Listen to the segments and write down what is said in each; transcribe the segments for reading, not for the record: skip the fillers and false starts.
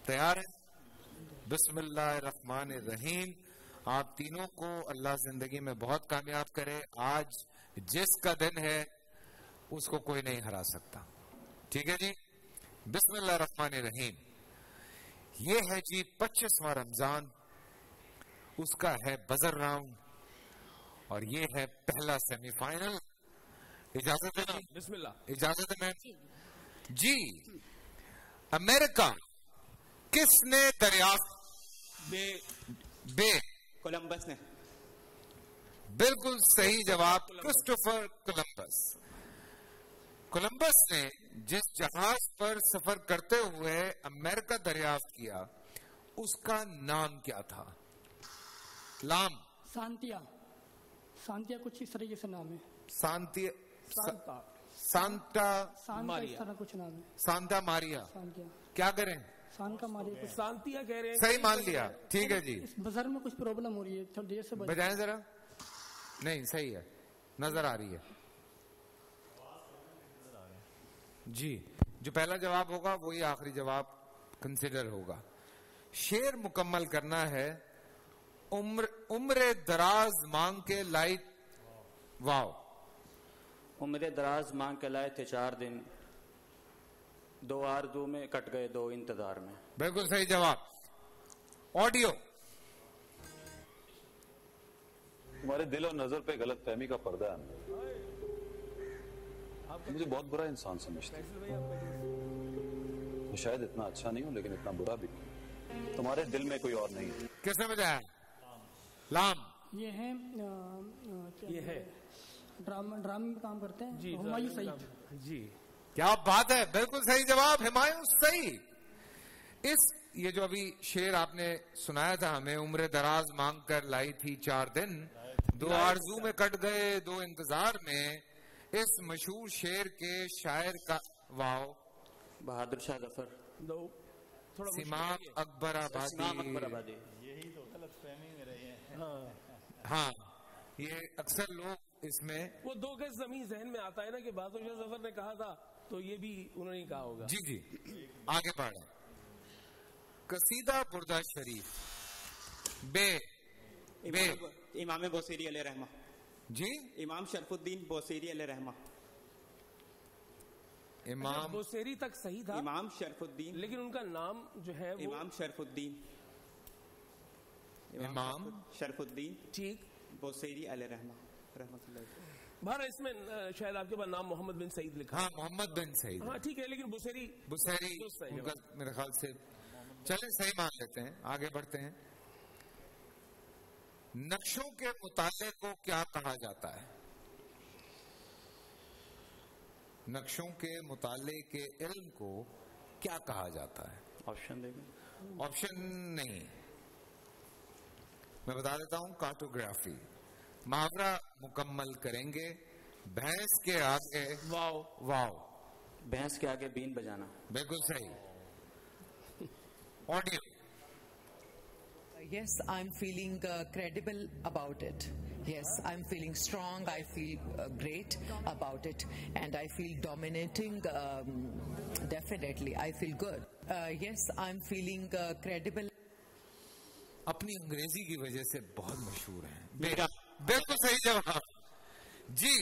تیار ہیں؟ بسم اللہ الرحمن الرحیم. آپ تینوں کو اللہ زندگی میں بہت کامیاب کرے. آج جس کا دن ہے اس کو کوئی نہیں ہرا سکتا. ٹھیک ہے جی. بسم اللہ الرحمن الرحیم. یہ ہے جی 25واں رمضان, اس کا ہے بزر راؤنڈ, اور یہ ہے پہلا سیمی فائنل. اجازت ہے جی؟ بسم اللہ. اجازت ہے جی. امریکہ کس نے دریافت؟ بے کولمبس نے. بالکل صحیح جواب, کرسٹوفر کولمبس. کولمبس نے جس جہاز پر سفر کرتے ہوئے امریکہ دریافت کیا اس کا نام کیا تھا؟ لام. سانتیا کچھ اس طریقے سے نام ہے. سانتا کچھ نام ہے. Santa Maria. کیا کریں؟ سانتیا کہہ رہے ہیں. صحیح مان لیا. ٹھیک ہے جی. اس بزر میں کچھ پرابلم ہو رہی ہے, تھوڑا دیر سے بجائیں ذرا. نہیں صحیح ہے, نظر آ رہی ہے جی. جو پہلا جواب ہوگا وہی آخری جواب کنسیڈر ہوگا. شعر مکمل کرنا ہے. عمر دراز مانگ کے لائی. واو. عمر دراز مانگ کے لائے تھے 4 دن, 2 آرزو میں کٹ گئے 2 انتظار میں. بالکل صحیح جواب. آڈیو. تمہارے دل اور نظر پہ غلط فہمی کا پردہ ہے. مجھے بہت برا انسان سمجھتے ہیں. شاید اتنا اچھا نہیں ہوں لیکن اتنا برا بھی نہیں. تمہارے دل میں کوئی اور نہیں ہے. کس نے بتایا؟ لام. یہ ہے ڈرامے میں کام کرتے ہیں ہمایوں سعید. جی کیا بات ہے, بالکل صحیح جواب ہمایوں سعید. یہ جو ابھی شعر آپ نے سنایا تھا ہمیں, عمر دراز مانگ کر لائی تھی 4 دن, 2 آرزو میں کٹ گئے 2 انتظار میں, اس مشہور شعر کے شاعر کا واو. بہادر شاہ ظفر. سمام اکبر آبادی. یہی تو غلط فہمی میں رہے ہیں. ہاں, یہ اکثر لوگ اس میں وہ 2 گز زمین ذہن میں آتا ہے نا کہ بہادر شاہ ظفر نے کہا تھا, تو یہ بھی انہوں نے کہا ہوگا. جی جی. آگے پڑھیں. قصیدہ بردہ شریف. امام بوصیری علیہ رحمہ. جی. امام شرف الدین بوصیری علیہ رحمہ. امام بوصیری تک صحیح تھا, امام شرف الدین, لیکن ان کا نام جو ہے امام شرف الدین. امام شرف الدین ٹھیک بوصیری علیہ رحمہ رحمۃ اللہ. بہر اس میں شاید آپ کے پاس نام محمد بن سعید لکھا. ہاں, محمد بن سعید. ہاں ٹھیک ہے, لیکن بوصیری ان کا میرے خیال سے چلیں صحیح مان لیتے ہیں. آگے بڑھتے ہیں. نقشوں کے مطالعے کو کیا کہا جاتا ہے؟ نقشوں کے مطالعے کے علم کو کیا کہا جاتا ہے؟ آپشن دے گا. آپشن نہیں, میں بتا دیتا ہوں. کارٹوگرافی. محاورہ مکمل کریں گے. بھینس کے آگے واو. واو. بھینس کے آگے بین بجانا. بالکل صحیح. Audio. Yes, I'm feeling credible about it. Yes, I'm feeling strong. I feel great about it, and I feel dominating. Definitely, I feel good. Yes, I'm feeling credible. اپنی انگریزی کی وجہ سے بہت مشہور ہیں. بالکل صحیح جواب جی.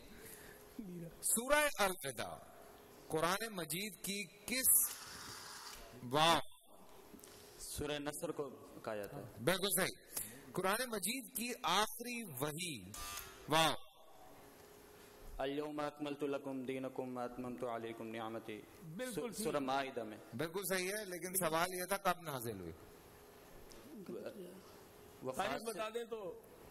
سورہ الوداع قرآن مجید کی کس باب؟ سورہ نصر کو کہا جاتا ہے. بالکل صحیح. قرآن مجید کی آخری وحی واو. الیوم اکملت لکم دینکم واتممت علیکم نعمتی. بالکل سورہ مائدہ میں. بالکل صحیح ہے, لیکن سوال یہ تھا کب نازل ہوئی. تاریخ بتا دیں تو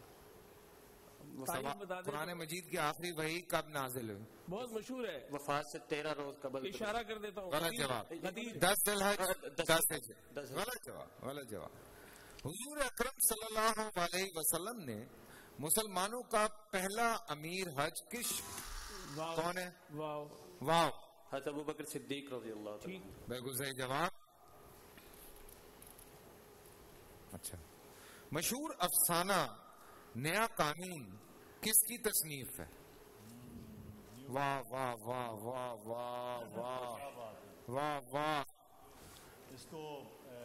قرآن مجید کی آخری وحی کب نازل ہوئی؟ بہت مشہور ہے. وفات سے 13 روز قبل. اشارہ کر دیتا ہوں. غلط جواب. 10 ذی الحج. غلط جواب. غلط جواب. حضور اکرم صلی اللہ علیہ وسلم نے مسلمانوں کا پہلا امیر حج کون ہے؟ واو. واو. حضرت ابوبکر صدیق رضی اللہ عنہ. بالکل صحیح جواب. اچھا. مشہور افسانہ نیا قانون کس کی تصنیف ہے؟ واہ واہ واہ واہ واہ واہ واہ واہ. اس کو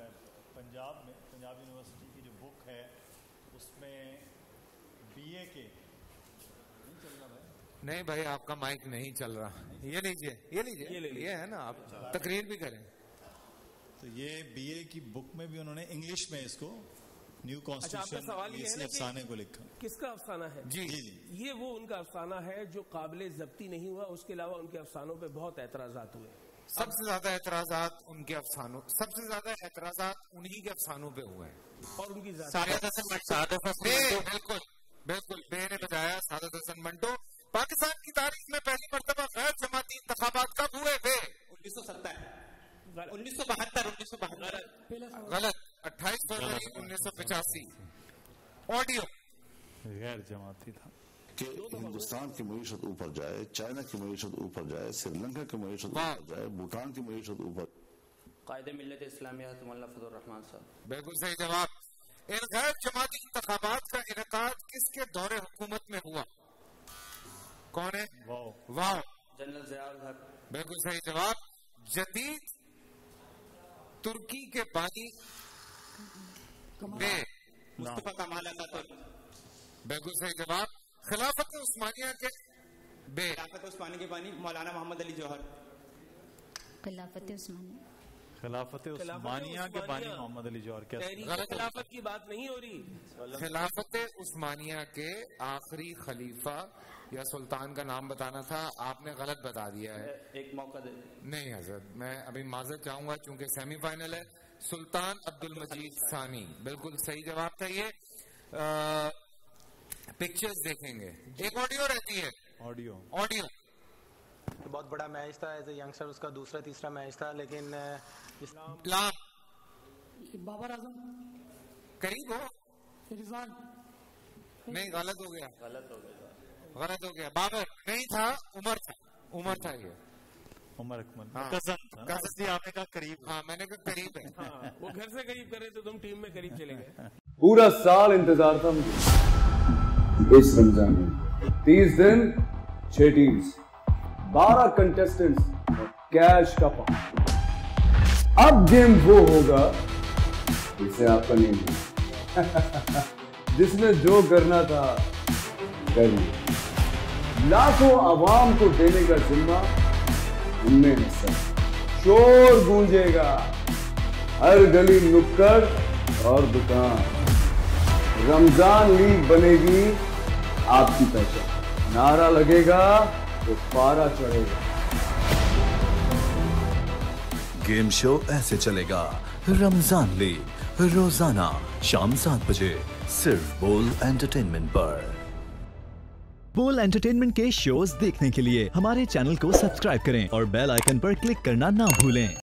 पंजाब में पंजाब यूनिवर्सिटी की जो बुक है उसमें BA के नहीं चल रहा भाई। नहीं भाई, आपका माइक नहीं चल रहा। ये लीजिए, ये लीजिए, ये है ना, आप तकरीर भी करें। तो ये BA की बुक में भी उन्होंने इंग्लिश में इसको न्यू आपका कॉन्स्टिट्यूशन सवाल ये है ना अफसाने को लिखा। किसका अफसाना है? जी ये वो उनका अफसाना है जो काबिल जब्ती नहीं हुआ। उसके अलावा उनके अफसानों पे बहुत एतराजात हुए। सबसे ज्यादा एतराजात उनके अफसानों, सबसे ज्यादा एतराजात उन्हीं के अफसानों पे हुए हैं। और उनकी बिल्कुल बिल्कुल, बे ने बताया सादत हसन मंटो, पाकिस्तान की तारीख में पहली मर्तबा गैर जमाती इंतखाबात कब हुए थे? 1972। गलत। 28 फरवरी 1985। ऑडियो गैर जमाती था कि हिंदुस्तान की मईशत ऊपर जाए, चाइना की मईशत ऊपर जाए, श्रीलंका की मईशत ऊपर जाए, भूटान की मईशत ऊपर। कायदे मिल्लत इस्लामिया मौलाना फजल रहमान साहब। बिल्कुल सही जवाब। इन गैर जमाती इंतखाबात का इनेकाद किसके दौरे हुकूमत में हुआ? कौन है? वाह, जनरल ज़ियाउल हक। बिल्कुल सही जवाब। जदीद तुर्की के बानी मुस्तफा कमाल अतातुर्क। बिल्कुल सही जवाब। खिलाफत उस्मानिया के खिलाफत उस्मानिया के बानी मौलाना मोहम्मद अली जौहर। खिलाफत उस्मानिया के बानी मोहम्मद अली जौहर। तहरीक खिलाफत की बात नहीं हो रही। खिलाफत उस्मानिया के आखिरी खलीफा या सुल्तान का नाम बताना था, आपने गलत बता दिया है। एक मौका दे। नहीं हजरत, मैं अभी माजरत चाहूंगा चूंकि सेमीफाइनल है। सुल्तान अब्दुल मजीद सानी। बिल्कुल सही जवाब था ये। पिक्चर्स देखेंगे। एक ऑडियो रहती है। ऑडियो बहुत बड़ा मैच था एज ए यंगस्टर, उसका दूसरा तीसरा मैच था, लेकिन बाबर आजम करीब हो। रिजवान नहीं, गलत हो गया। बाबर नहीं था, उमर था ये। उमर अकमल। हाँ। कसम आपने कहा करीब। हाँ, मैंने कहा करीब है। हाँ, वो घर से करीब करे तो तुम टीम में करीब चले गए। पूरा साल इंतजार था मुझे इस रमजान में। 30 दिन 6 टीम्स, 12 कंटेस्टेंट्स और कैश का पाउंड। अब गेम वो होगा जिसे आपका नहीं है। जिसने जो करना था कर लिया। लाखों आवाम को देने का जिम्मा हमने है सर। शोर गूंजेगा हर गली नुक्कड़ और दुकान। रमजान लीग बनेगी आपकी पहचान। नारा लगेगा तो पारा चढ़ेगा। गेम शो ऐसे चलेगा। रमजान लीग रोजाना शाम 7 बजे सिर्फ बोल एंटरटेनमेंट पर। बोल एंटरटेनमेंट के शोज देखने के लिए हमारे चैनल को सब्सक्राइब करें और बेल आइकन पर क्लिक करना ना भूलें।